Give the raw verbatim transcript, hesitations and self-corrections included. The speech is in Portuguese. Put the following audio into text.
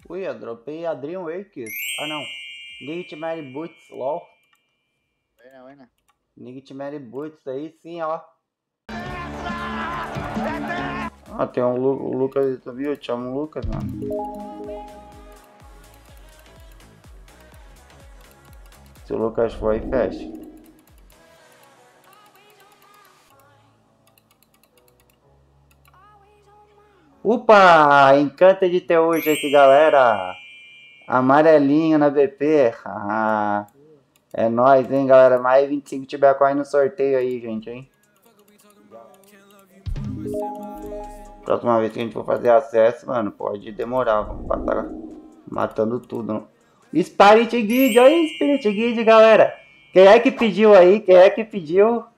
Ui, eu dropei Adrian Wakes. Ah, não. Nigit Mary Boots, lol. Buena, buena. Nigit Mary Boots aí sim, ó. Ah, tem um Lu o Lucas, tu viu? Eu te chamo Lucas, mano. Se o Lucas for aí, fecha. Upa! Encanta de ter hoje aqui, galera. Amarelinho na B P. Ah, é nóis, hein, galera. Mais vinte e cinco Tibecoin no sorteio aí, gente, hein. Próxima vez que a gente for fazer acesso, mano, pode demorar. Vamos passar matando tudo. Spirit Guide, aí, Spirit Guide, galera. Quem é que pediu aí? Quem é que pediu?